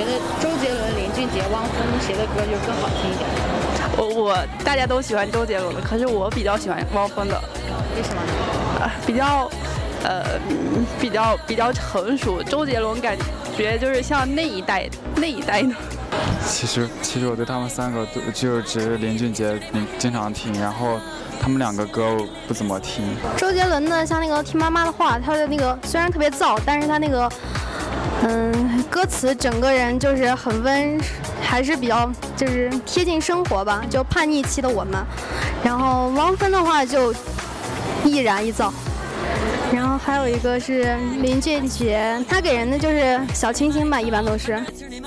觉得周杰伦、林俊杰、汪峰谁的歌就更好听一点？ 大家都喜欢周杰伦的，可是我比较喜欢汪峰的。 为什么呢？ 比较成熟，周杰伦感觉就是像那一代的。 其实我对他们三个就只是林俊杰经常听，然后他们两个歌我不怎么听。 周杰伦呢，像那个听妈妈的话，他的那个虽然特别燥，但是他那个歌词整个人就是很温，还是比较就是贴近生活吧，就叛逆期的我们。然后汪峰的话就易燃易燥。然后还有一个是林俊杰，他给人的就是小清新吧，一般都是。